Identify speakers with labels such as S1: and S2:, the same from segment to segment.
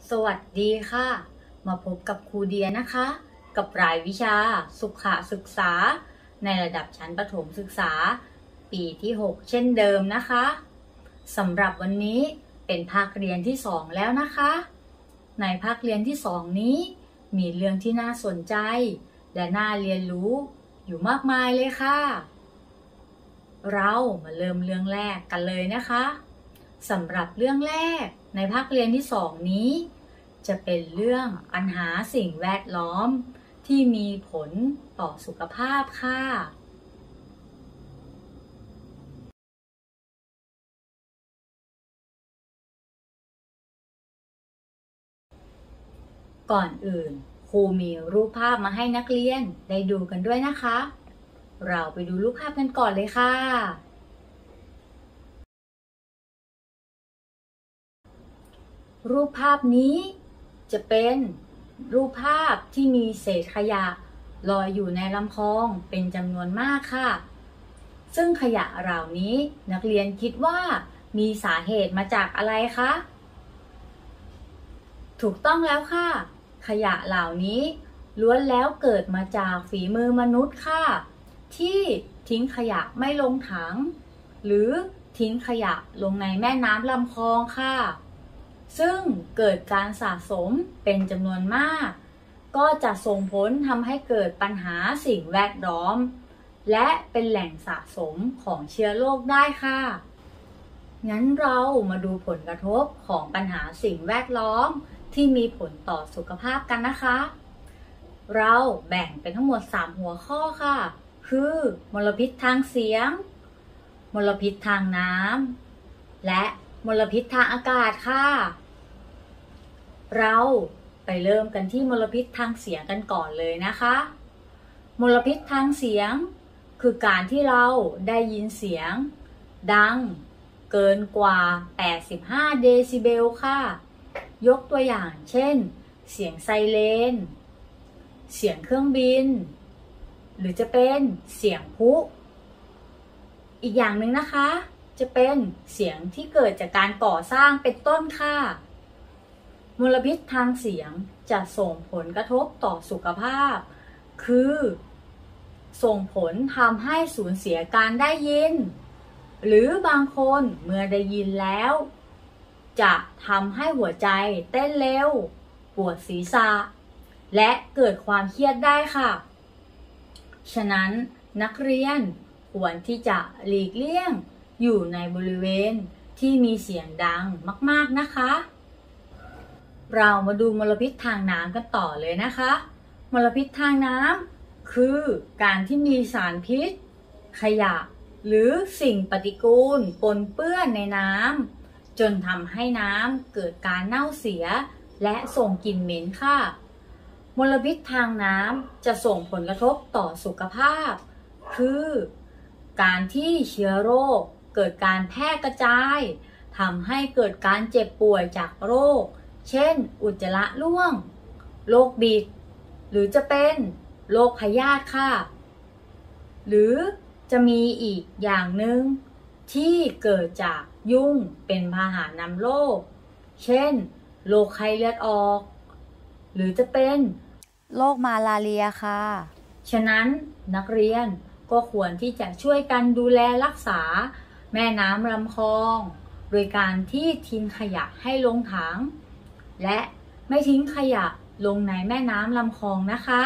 S1: สวัสดีค่ะ มาพบกับครูเดียนะคะ กับรายวิชาสุขศึกษาในระดับชั้นประถมศึกษาปีที่ 6 เช่นเดิมนะคะสำหรับวันนี้เป็นภาคเรียนที่ 2 แล้วนะคะในภาคเรียนที่ 2 นี้มีเรื่องที่น่าสนใจและน่าเรียนรู้อยู่มากมายเลยค่ะเรามาเริ่มเรื่องแรกกันเลยนะคะสำหรับเรื่องแรกในภาคเรียนที่ 2 นี้จะเป็นเรื่องปัญหาสิ่งแวดล้อมที่มีผลต่อสุขภาพค่ะก่อนอื่นครูมีรูปภาพมาให้นักเรียนได้ดูกันด้วยนะคะเราไปดูรูปภาพกันก่อนเลยค่ะรูปภาพนี้จะเป็นรูปภาพที่มีเศษขยะลอยอยู่ในลำคลองเป็นจำนวนมากค่ะซึ่งขยะเหล่านี้นักเรียนคิดว่ามีสาเหตุมาจากอะไรคะถูกต้องแล้วค่ะขยะเหล่านี้ล้วนแล้วเกิดมาจากฝีมือมนุษย์ค่ะที่ทิ้งขยะไม่ลงถังหรือทิ้งขยะลงในแม่น้ำลำคลองค่ะซึ่งเกิดการสะสมเป็นจำนวนมากก็จะส่งผลทำให้เกิดปัญหาสิ่งแวดล้อมและเป็นแหล่งสะสมของเชื้อโรคได้ค่ะงั้นเรามาดูผลกระทบของปัญหาสิ่งแวดล้อมที่มีผลต่อสุขภาพกันนะคะเราแบ่งเป็นทั้งหมด3หัวข้อค่ะคือมลพิษทางเสียงมลพิษทางน้ำและมลพิษทางอากาศค่ะเราไปเริ่มกันที่มลพิษทางเสียงกันก่อนเลยนะคะมลพิษทางเสียงคือการที่เราได้ยินเสียงดังเกินกว่า85เดซิเบลค่ะยกตัวอย่างเช่นเสียงไซเรนเสียงเครื่องบินหรือจะเป็นเสียงพลุอีกอย่างหนึ่งนะคะจะเป็นเสียงที่เกิดจากการก่อสร้างเป็นต้นค่ะมลพิษทางเสียงจะส่งผลกระทบต่อสุขภาพคือส่งผลทำให้สูญเสียการได้ยินหรือบางคนเมื่อได้ยินแล้วจะทำให้หัวใจเต้นเร็วปวดศีรษะและเกิดความเครียดได้ค่ะฉะนั้นนักเรียนควรที่จะหลีกเลี่ยงอยู่ในบริเวณที่มีเสียงดังมากๆนะคะเรามาดูมลพิษทางน้ำกันต่อเลยนะคะมลพิษทางน้ำคือการที่มีสารพิษขยะหรือสิ่งปฏิกูลปนเปื้อนในน้ำจนทำให้น้ำเกิดการเน่าเสียและส่งกลิ่นเหม็นค่ะมลพิษทางน้ำจะส่งผลกระทบต่อสุขภาพคือการที่เชื้อโรคเกิดการแพร่กระจายทำให้เกิดการเจ็บป่วยจากโรคเช่นอุจจาระร่วงโรคบิดหรือจะเป็นโรคพยาธิค่ะหรือจะมีอีกอย่างหนึ่งที่เกิดจากยุงเป็นพาหะนำโรคเช่นโรคไข้เลือดออกหรือจะเป็นโรคมาลาเรียค่ะฉะนั้นนักเรียนก็ควรที่จะช่วยกันดูแลรักษาแม่น้ำลำคลองโดยการที่ทิ้งขยะให้ลงถังและไม่ทิ้งขยะลงในแม่น้ำลำคลองนะคะ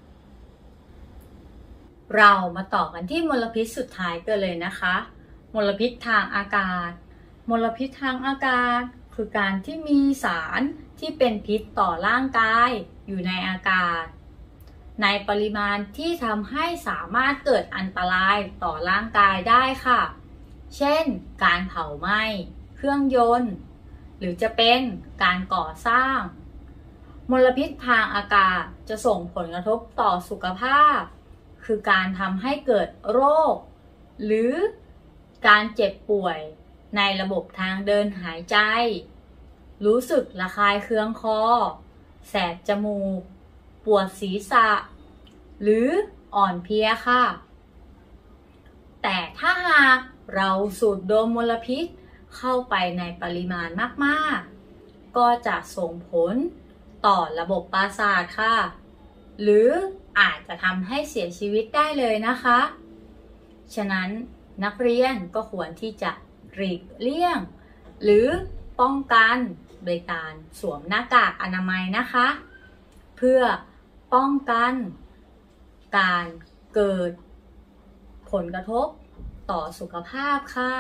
S1: เรามาต่อกันที่มลพิษสุดท้ายกันเลยนะคะมลพิษทางอากาศมลพิษทางอากาศคือการที่มีสารที่เป็นพิษต่อร่างกายอยู่ในอากาศในปริมาณที่ทำให้สามารถเกิดอันตรายต่อร่างกายได้ค่ะเช่นการเผาไหม้เครื่องยนต์หรือจะเป็นการก่อสร้างมลพิษทางอากาศจะส่งผลกระทบต่อสุขภาพคือการทำให้เกิดโรคหรือการเจ็บป่วยในระบบทางเดินหายใจรู้สึกระคายเคืองคอแสบจมูกปวดศีรษะหรืออ่อนเพลียค่ะแต่ถ้าหากเราสูดดมมลพิษเข้าไปในปริมาณมากๆก็จะส่งผลต่อระบบประสาทค่ะหรืออาจจะทำให้เสียชีวิตได้เลยนะคะฉะนั้นนักเรียนก็ควรที่จะหลีกเลี่ยงหรือป้องกันโดยการสวมหน้ากากอนามัยนะคะเพื่อป้องกันการเกิดผลกระทบต่อสุขภาพค่ะ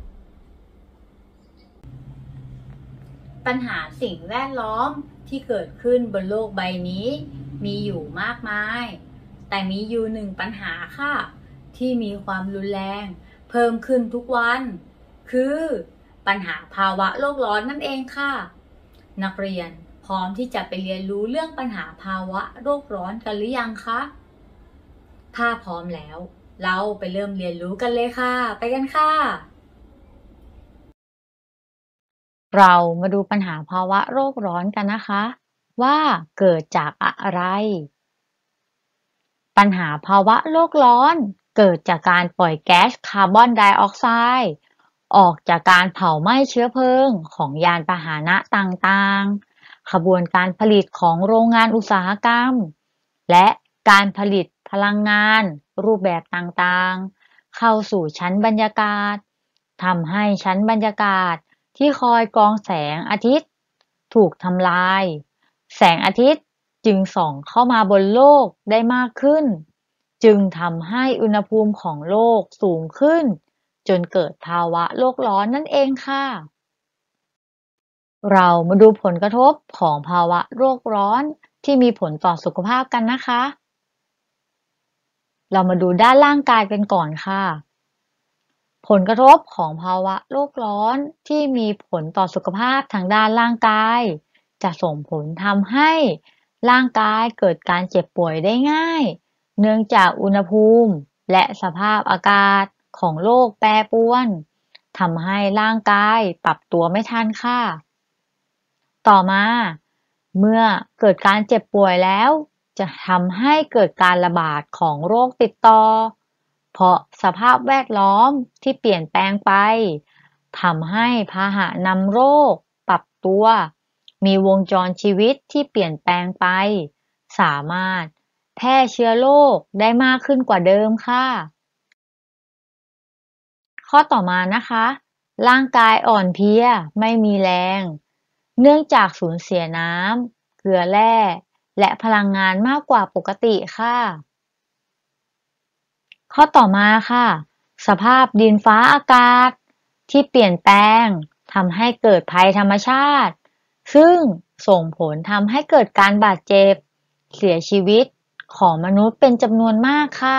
S1: ปัญหาสิ่งแวดล้อมที่เกิดขึ้นบนโลกใบนี้มีอยู่มากมายแต่มีอยู่หนึ่งปัญหาค่ะที่มีความรุนแรงเพิ่มขึ้นทุกวันคือปัญหาภาวะโลกร้อนนั่นเองค่ะนักเรียนพร้อมที่จะไปเรียนรู้เรื่องปัญหาภาวะโลกร้อนกันหรือยังคะถ้าพร้อมแล้วเราไปเริ่มเรียนรู้กันเลยค่ะไปกันค่ะเรามาดูปัญหาภาวะโลกร้อนกันนะคะว่าเกิดจากอะไรปัญหาภาวะโลกร้อนเกิดจากการปล่อยแก๊สคาร์บอนไดออกไซด์ออกจากการเผาไหม้เชื้อเพลิงของยานพาหนะต่างๆขบวนการผลิตของโรงงานอุตสาหกรรมและการผลิตพลังงานรูปแบบต่างๆเข้าสู่ชั้นบรรยากาศทำให้ชั้นบรรยากาศที่คอยกรองแสงอาทิตย์ถูกทำลายแสงอาทิตย์จึงส่องเข้ามาบนโลกได้มากขึ้นจึงทำให้อุณหภูมิของโลกสูงขึ้นจนเกิดภาวะโลกร้อนนั่นเองค่ะเรามาดูผลกระทบของภาวะโลกร้อนที่มีผลต่อสุขภาพกันนะคะเรามาดูด้านร่างกายกันก่อนค่ะผลกระทบของภาวะโลกร้อนที่มีผลต่อสุขภาพทางด้านร่างกายจะส่งผลทำให้ร่างกายเกิดการเจ็บป่วยได้ง่ายเนื่องจากอุณหภูมิและสภาพอากาศของโลกแปรปรวนทำให้ร่างกายปรับตัวไม่ทันค่ะต่อมาเมื่อเกิดการเจ็บป่วยแล้วจะทำให้เกิดการระบาดของโรคติดต่อเพราะสภาพแวดล้อมที่เปลี่ยนแปลงไปทำให้พาหะนำโรคปรับตัวมีวงจรชีวิตที่เปลี่ยนแปลงไปสามารถแพร่เชื้อโรคได้มากขึ้นกว่าเดิมค่ะข้อต่อมานะคะร่างกายอ่อนเพลียไม่มีแรงเนื่องจากสูญเสียน้ำเกลือแร่และพลังงานมากกว่าปกติค่ะข้อต่อมาค่ะสภาพดินฟ้าอากาศที่เปลี่ยนแปลงทำให้เกิดภัยธรรมชาติซึ่งส่งผลทำให้เกิดการบาดเจ็บเสียชีวิตของมนุษย์เป็นจำนวนมากค่ะ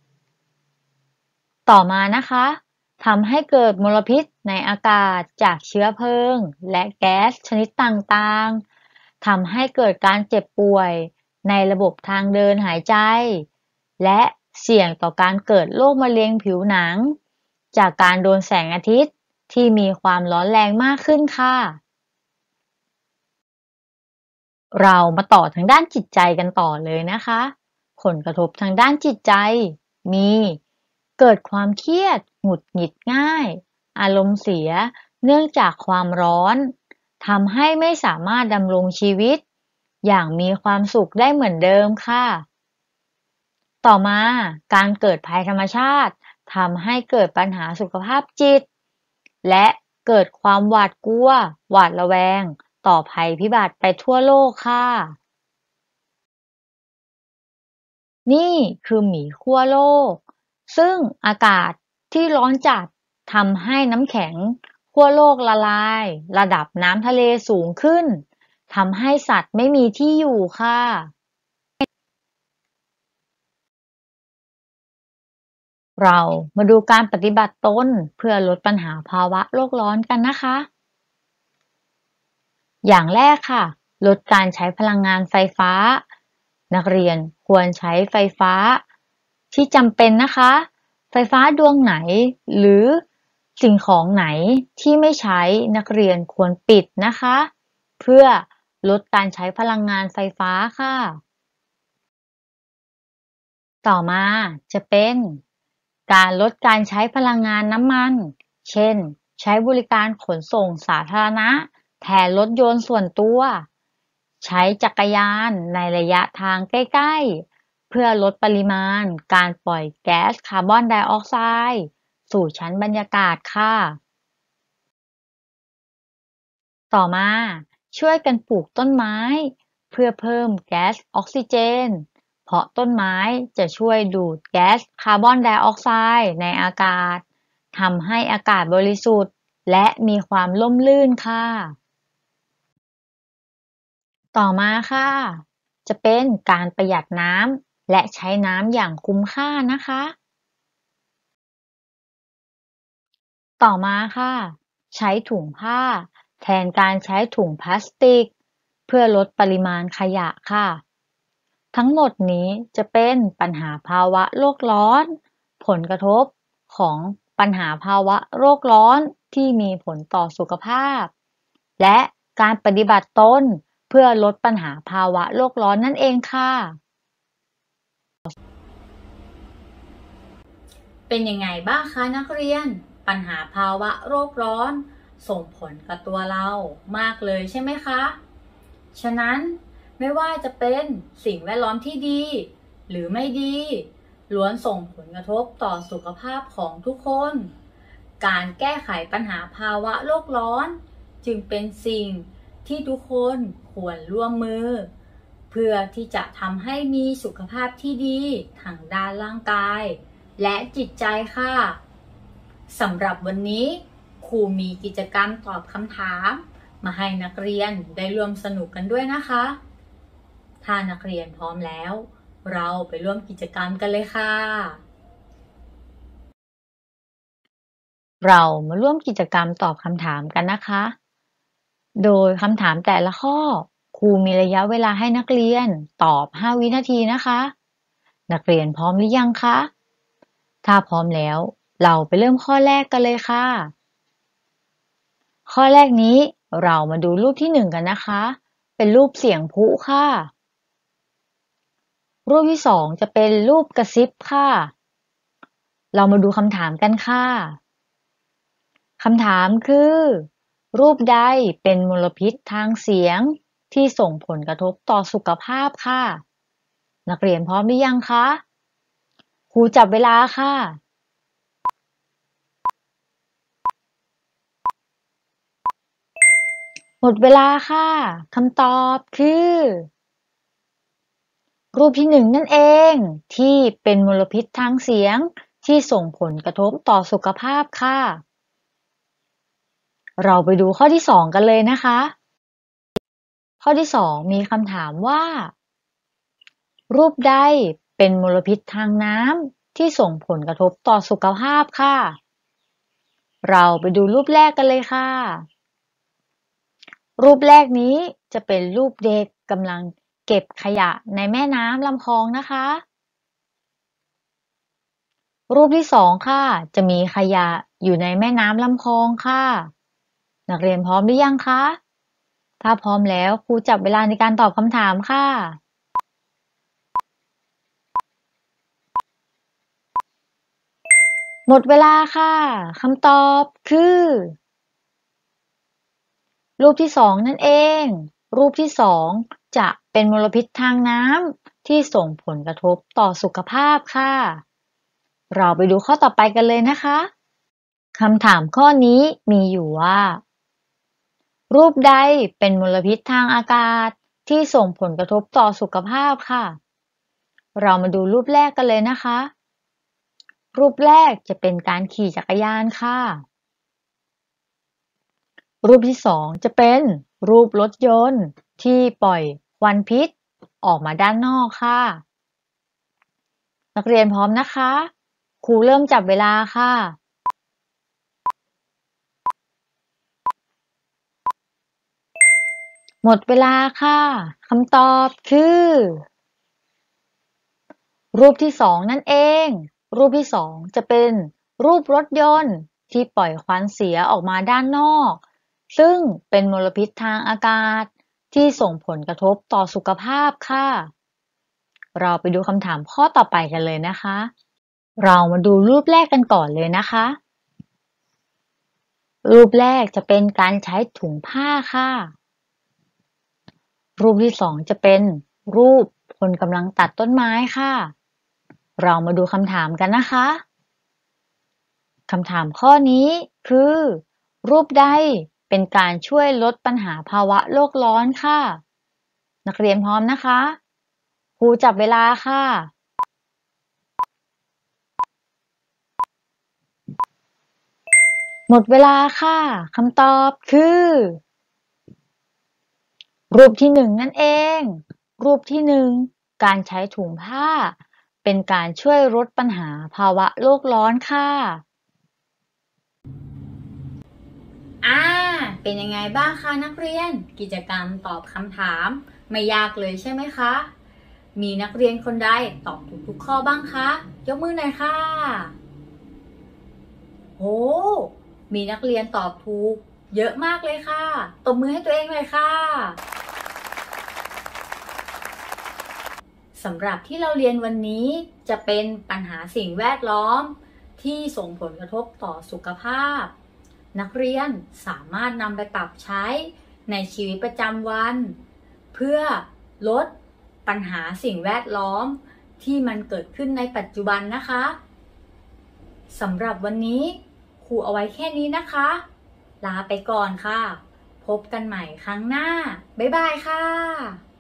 S1: ต่อมานะคะทำให้เกิดมลพิษในอากาศจากเชื้อเพลิงและแก๊สชนิดต่างๆทำให้เกิดการเจ็บป่วยในระบบทางเดินหายใจและเสี่ยงต่อการเกิดโรคมะเร็งผิวหนังจากการโดนแสงอาทิตย์ที่มีความร้อนแรงมากขึ้นค่ะเรามาต่อทางด้านจิตใจกันต่อเลยนะคะผลกระทบทางด้านจิตใจมีเกิดความเครียดหงุดหงิดง่ายอารมณ์เสียเนื่องจากความร้อนทำให้ไม่สามารถดำรงชีวิตอย่างมีความสุขได้เหมือนเดิมค่ะต่อมาการเกิดภัยธรรมชาติทำให้เกิดปัญหาสุขภาพจิตและเกิดความหวาดกลัวหวาดระแวงต่อภัยพิบัติไปทั่วโลกค่ะนี่คือหมีขั้วโลกซึ่งอากาศที่ร้อนจัดทำให้น้ำแข็งขั้วโลกละลายระดับน้ำทะเลสูงขึ้นทำให้สัตว์ไม่มีที่อยู่ค่ะเรามาดูการปฏิบัติตนเพื่อลดปัญหาภาวะโลกร้อนกันนะคะ อย่างแรกค่ะลดการใช้พลังงานไฟฟ้านักเรียนควรใช้ไฟฟ้าที่จำเป็นนะคะไฟฟ้าดวงไหนหรือสิ่งของไหนที่ไม่ใช้นักเรียนควรปิดนะคะเพื่อลดการใช้พลังงานไฟฟ้าค่ะต่อมาจะเป็นการลดการใช้พลังงานน้ำมันเช่นใช้บริการขนส่งสาธารณะแทนรถยนต์ส่วนตัว ใช้จักรยานในระยะทางใกล้ๆเพื่อลดปริมาณการปล่อยแก๊สคาร์บอนไดออกไซด์สู่ชั้นบรรยากาศค่ะต่อมาช่วยกันปลูกต้นไม้เพื่อเพิ่มแก๊สออกซิเจนเพราะต้นไม้จะช่วยดูดแก๊สคาร์บอนไดออกไซด์ในอากาศทำให้อากาศบริสุทธิ์และมีความร่มรื่นค่ะต่อมาค่ะจะเป็นการประหยัดน้ำและใช้น้ำอย่างคุ้มค่านะคะต่อมาค่ะใช้ถุงผ้าแทนการใช้ถุงพลาสติกเพื่อลดปริมาณขยะค่ะ ทั้งหมดนี้จะเป็นปัญหาภาวะโลกร้อนผลกระทบของปัญหาภาวะโลกร้อนที่มีผลต่อสุขภาพและการปฏิบัติตนเพื่อลดปัญหาภาวะโลกร้อนนั่นเองค่ะเป็นยังไงบ้างคะนักเรียนปัญหาภาวะโลกร้อนส่งผลกับตัวเรามากเลยใช่ไหมคะฉะนั้นไม่ว่าจะเป็นสิ่งแวดล้อมที่ดีหรือไม่ดีล้วนส่งผลกระทบต่อสุขภาพของทุกคนการแก้ไขปัญหาภาวะโลกร้อนจึงเป็นสิ่งที่ทุกคนควรร่วมมือเพื่อที่จะทำให้มีสุขภาพที่ดีทางด้านร่างกายและจิตใจค่ะสำหรับวันนี้ครูมีกิจกรรมตอบคำถามมาให้นักเรียนได้ร่วมสนุกกันด้วยนะคะถ้านักเรียนพร้อมแล้วเราไปร่วมกิจกรรมกันเลยค่ะเรามาร่วมกิจกรรมตอบคำถามกันนะคะโดยคำถามแต่ละข้อครูมีระยะเวลาให้นักเรียนตอบ5วินาทีนะคะนักเรียนพร้อมหรือยังคะถ้าพร้อมแล้วเราไปเริ่มข้อแรกกันเลยค่ะข้อแรกนี้เรามาดูรูปที่1กันนะคะเป็นรูปเสียงพลุค่ะรูปที่2จะเป็นรูปกระซิบค่ะเรามาดูคำถามกันค่ะคำถามคือรูปใดเป็นมลพิษทางเสียงที่ส่งผลกระทบต่อสุขภาพค่ะนักเรียนพร้อมหรือยังคะครูจับเวลาค่ะหมดเวลาค่ะคำตอบคือรูปที่1นั่นเองที่เป็นมลพิษทางเสียงที่ส่งผลกระทบต่อสุขภาพค่ะเราไปดูข้อที่2กันเลยนะคะข้อที่2มีคำถามว่ารูปใดเป็นมลพิษทางน้ำที่ส่งผลกระทบต่อสุขภาพค่ะเราไปดูรูปแรกกันเลยค่ะรูปแรกนี้จะเป็นรูปเด็กกำลังเก็บขยะในแม่น้ำลำคลองนะคะรูปที่2ค่ะจะมีขยะอยู่ในแม่น้ำลำคลองค่ะนักเรียนพร้อมหรือยังคะถ้าพร้อมแล้วครูจับเวลาในการตอบคำถามค่ะหมดเวลาค่ะคำตอบคือรูปที่2นั่นเองรูปที่2จะเป็นมลพิษทางน้ำที่ส่งผลกระทบต่อสุขภาพค่ะเราไปดูข้อต่อไปกันเลยนะคะคำถามข้อนี้มีอยู่ว่ารูปใดเป็นมลพิษทางอากาศที่ส่งผลกระทบต่อสุขภาพค่ะเรามาดูรูปแรกกันเลยนะคะรูปแรกจะเป็นการขี่จักรยานค่ะรูปที่สองจะเป็นรูปรถยนต์ที่ปล่อยควันพิษออกมาด้านนอกค่ะนักเรียนพร้อมนะคะครูเริ่มจับเวลาค่ะหมดเวลาค่ะคำตอบคือรูปที่สองนั่นเองรูปที่สองจะเป็นรูปรถยนต์ที่ปล่อยควันเสียออกมาด้านนอกซึ่งเป็นมลพิษทางอากาศที่ส่งผลกระทบต่อสุขภาพค่ะเราไปดูคำถามข้อต่อไปกันเลยนะคะเรามาดูรูปแรกกันก่อนเลยนะคะรูปแรกจะเป็นการใช้ถุงผ้าค่ะรูปที่สองจะเป็นรูปคนกำลังตัดต้นไม้ค่ะเรามาดูคำถามกันนะคะคำถามข้อนี้คือรูปใดเป็นการช่วยลดปัญหาภาวะโลกร้อนค่ะนักเรียนพร้อมนะคะครูจับเวลาค่ะหมดเวลาค่ะคำตอบคือรูปที่หนึ่งนั่นเองรูปที่หนึ่งการใช้ถุงผ้าเป็นการช่วยลดปัญหาภาวะโลกร้อนค่ะ เป็นยังไงบ้างคะนักเรียนกิจกรรมตอบคำถามไม่ยากเลยใช่ไหมคะมีนักเรียนคนใดตอบถูกทุกข้อบ้างคะยกมือหน่อยค่ะโหมีนักเรียนตอบถูกเยอะมากเลยค่ะตบมือให้ตัวเองเลยค่ะสำหรับที่เราเรียนวันนี้จะเป็นปัญหาสิ่งแวดล้อมที่ส่งผลกระทบต่อสุขภาพนักเรียนสามารถนำไปปรับใช้ในชีวิตประจำวัน เพื่อลดปัญหาสิ่งแวดล้อมที่มันเกิดขึ้นในปัจจุบันนะคะสำหรับวันนี้ครูเอาไว้แค่นี้นะคะ ลาไปก่อนค่ะ พบกันใหม่ครั้งหน้า บ๊ายบายค่ะ